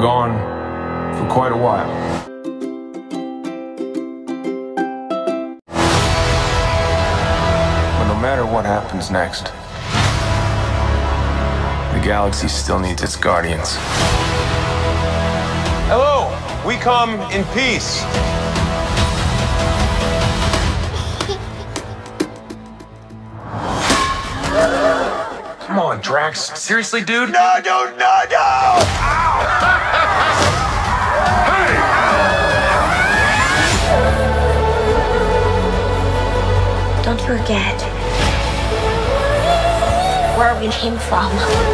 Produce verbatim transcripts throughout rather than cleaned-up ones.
gone for quite a while. But no matter what happens next, the galaxy still needs its guardians. Hello, we come in peace. Come on, Drax. Seriously, dude? No, no, no, no! Hey! Don't forget where we came from.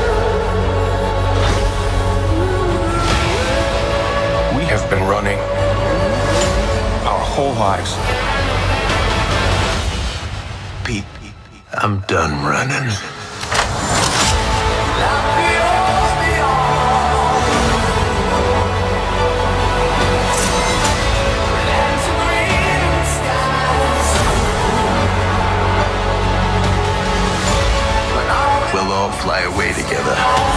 We have been running our whole lives. Pete, I'm done running. We'll all fly away together.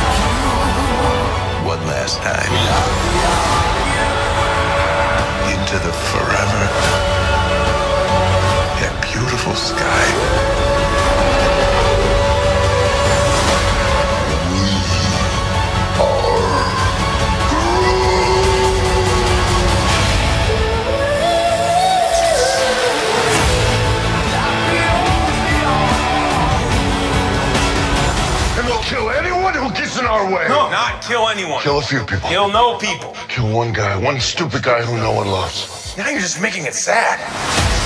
One last time. Into the forever. That beautiful sky. We are And they'll kill anyone who gets in our way. No, not kill anyone. Kill a few people. Kill no people. Kill one guy, one stupid guy who no one loves. Now you're just making it sad.